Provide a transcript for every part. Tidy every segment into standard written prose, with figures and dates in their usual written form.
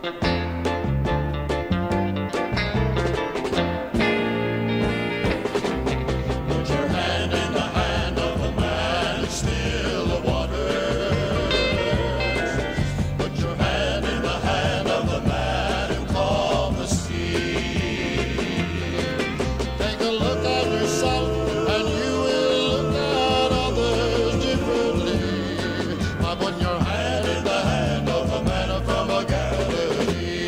Put your hand in the hand of a man from a gallery.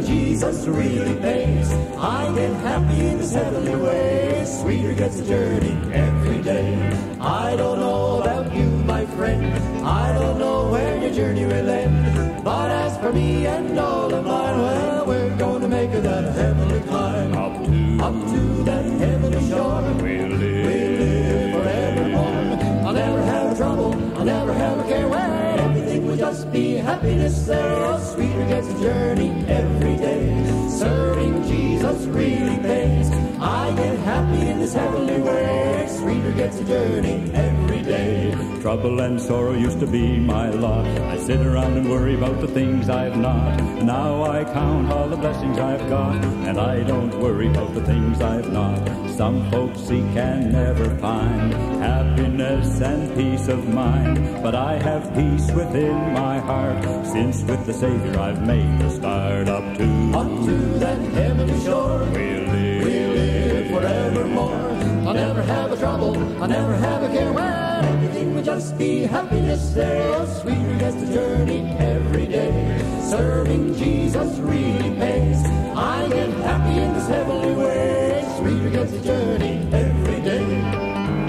Jesus really pays. I get happy in this heavenly way. Sweeter gets the journey every day. I don't know about you, my friend. I don't know where your journey will end. But as for me and all of mine, well, we're going to make it that heavenly climb. Up to that heavenly shore. We'll live forevermore. I'll never have trouble. I'll never have a care. Well, everything will just be happiness there. Oh, sweeter gets the journey every day. Serving Jesus really pays. I get happy in this heavenly way. Sweeter gets the journey every day. Trouble and sorrow used to be my lot. I sit around and worry about the things I've not. Now I count all the blessings I've got, and I don't worry about the things I've not. Some folks seek and never find happiness and peace of mind, but I have peace within my heart, since with the Savior I've made the start. Up to that heavenly shore. We'll live forevermore. I'll never have a trouble, I'll never have a care. Well, everything will just be happiness there. Oh, sweeter gets the journey every day. Serving Jesus really pays. I get happy in this heavenly way. Sweeter gets the journey every day.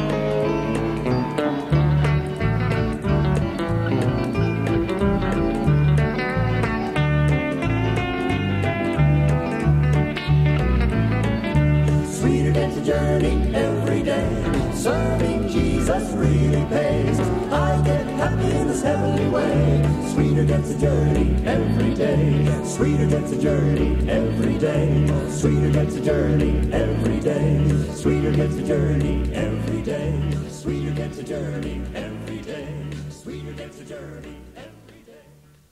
Journey every day, serving Jesus really pays. I get happy in this heavenly way. Sweeter gets a journey every day. Sweeter gets a journey every day. Sweeter gets a journey every day. Sweeter gets a journey every day. Sweeter gets a journey every day. Sweeter gets a journey every day.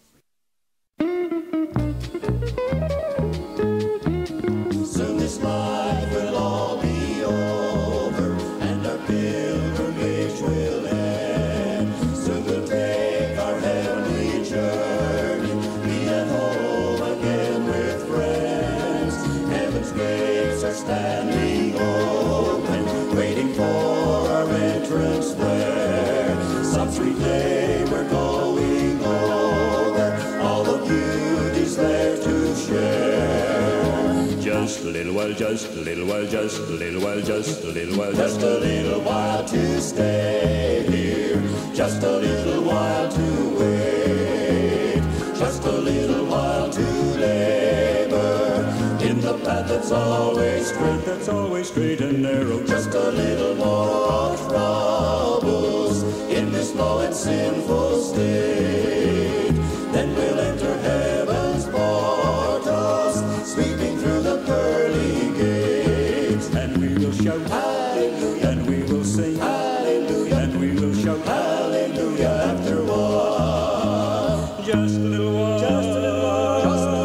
Soon this life will all be over, and our pilgrimage will end. Soon we'll take our heavenly journey, be at home again with friends. Heaven's gates are standing open, waiting for our entrance there. Some sweet day we're going over, all the beauties there to share. Just a little while, just a little while, just a little while, just a little while, just a little while to stay here, just a little while to wait, just a little while to labor in the path that's always straight and narrow. Just a little more troubles in this low and sinful state, then we'll enter heaven's portals, sweeping through the pearly gates, and we will shout hallelujah, and we will sing hallelujah, and we will shout hallelujah after one. Just a little while, just a little while, just a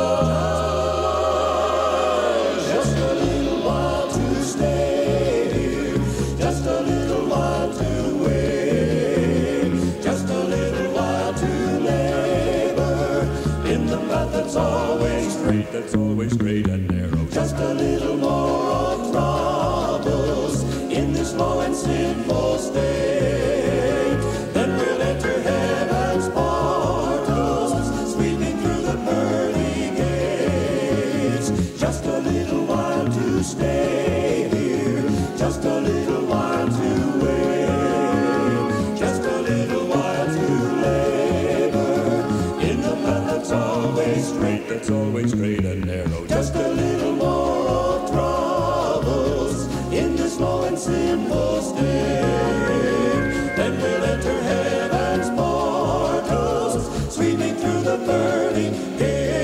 little while to stay here, just a little while to wait, just a little while to labor in the path that's always straight and narrow. Just a little more of troubles in this low and sinful state, then we'll enter heaven's portals, sweeping through the pearly gates. Just a little while to stay here, just a little while to wait, just a little while to labor in the path that's always straight and narrow. Just a little more of troubles in this low and sinful state, then we'll enter heaven's portals, sweeping through the pearly gates.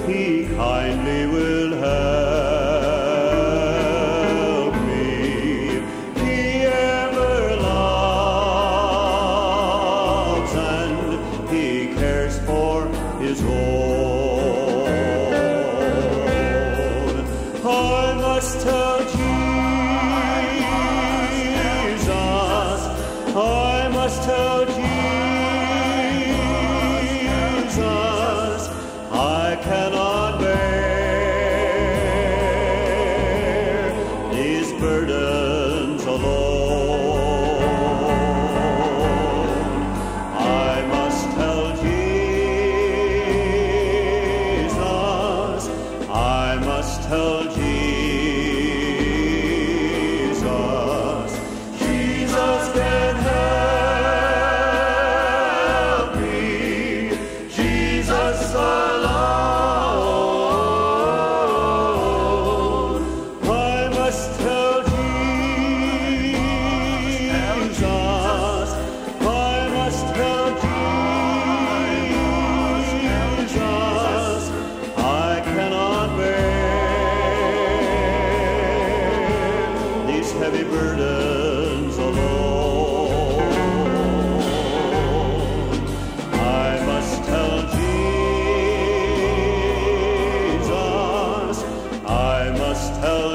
He kindly will help me. He ever loves and He cares for His own. I must tell Jesus, I must tell Jesus, I cannot bear these burdens alone. I must tell Jesus, I must tell Jesus, Jesus can help me, Jesus alone. I must tell Jesus, I must tell Jesus, I cannot bear these heavy burdens alone. I must tell Jesus, I must tell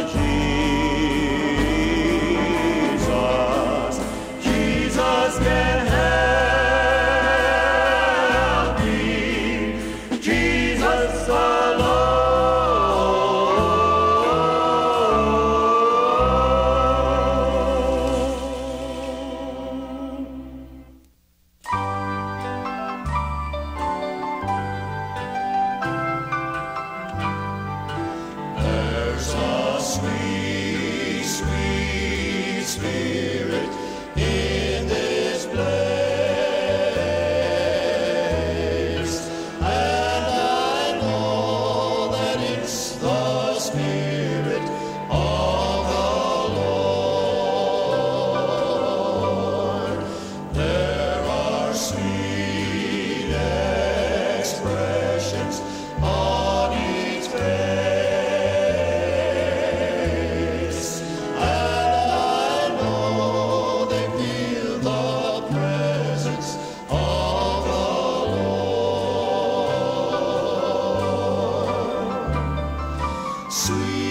Jesus, Jesus can help me, Jesus alone. There's a sweet, sweet spirit in this place, and I know that it's the Spirit of the Lord. There are sweet expressions on its face, and I know they feel the presence of the Lord. Sweet